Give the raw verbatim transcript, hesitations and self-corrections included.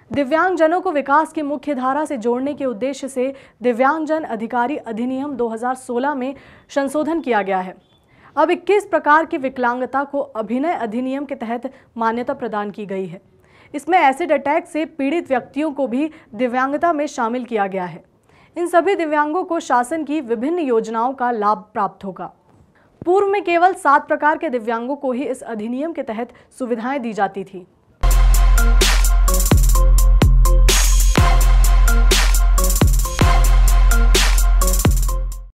दिव्यांगजनों को विकास की मुख्य धारा से जोड़ने के उद्देश्य से दिव्यांगजन अधिकारी अधिनियम दो हज़ार सोलह में संशोधन किया गया है। अब इक्कीस प्रकार की विकलांगता को अभिनय अधिनियम के तहत मान्यता प्रदान की गई है। इसमें एसिड अटैक से पीड़ित व्यक्तियों को भी दिव्यांगता में शामिल किया गया है। इन सभी दिव्यांगों को शासन की विभिन्न योजनाओं का लाभ प्राप्त होगा। पूर्व में केवल सात प्रकार के दिव्यांगों को ही इस अधिनियम के तहत सुविधाएं दी जाती थी।